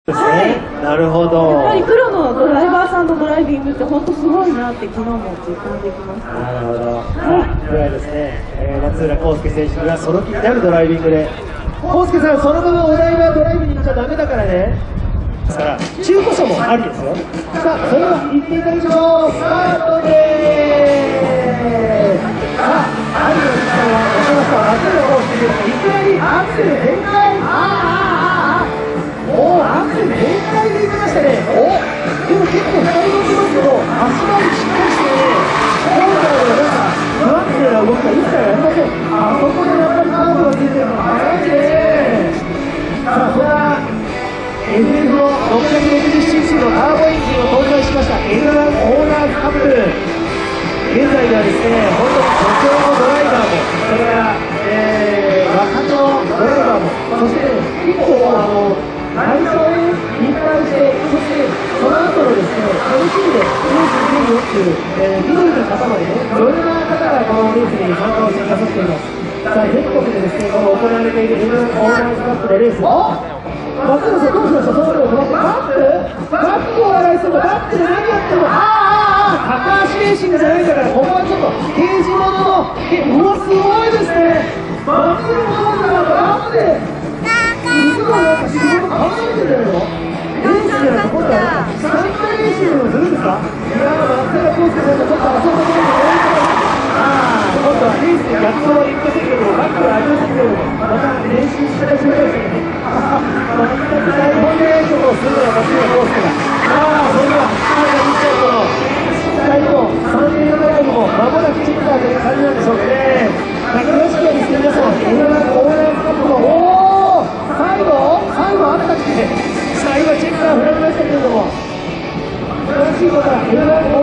はい、なるほど。 やっぱりプロのドライバーさんのドライビングって本当すごいなって昨日も実感できました。 なるほど。はい、ではですね、松浦康介選手がその気になるドライビングで、康介さんそのままお台場ドライブに行っちゃダメだからね。ですから中古車もありですよ。さあ、それでは行っていただきましょう。スタートでーす。さあ、ありの時間は分かりました。松浦康介選手、いきなりアクセル全開。おお、アクセル全開でいきましたね。お、でも結構2人乗ってますけど、足回りしっかりしてね、今回はなんか不安定な動きが一切ありません。あそこでやっぱりカーブがついてるのが早いね。さあ、それは FF の 660cc のターボエンジンを搭載しました L1 オーナーズカップル。現在ではですね、本当に女性のドライバーも、それから若手のドライバーも、そして結構最初に引退して、そしてその後のですね、LC でレースに出るっていう、緑の方までね、いろいろな方がこのレースに参加をしてくださっています。さあ、全国でですね、この行われている L1 オーナーズカップのレース、松浦さんどうしました？その頃バックを洗いするの、バックで何やってるの？高橋レーシングじゃないんだから、ここはちょっと刑事物の、うわ、すごいですね。松浦さんがバックで。すごいなんか仕事考えてるよ。レースじゃなくて、今度は参加練習をするんですか？いやー、松浦康介さんがちょっとあそこで今度はレースで逆走は言いませんけども、バックはありませんけども、また練習したらしまいですね。全く大本命とをするのは松浦康介だ。それでは、最後、3年のドライブも間もなくチェッカーという感じなんでしょうかね。詳しくはですね、皆さん、L1 オーナーズカップの最後あったっけ？さあ、今チェッカー振られましたけれども、詳しいことは L1 オ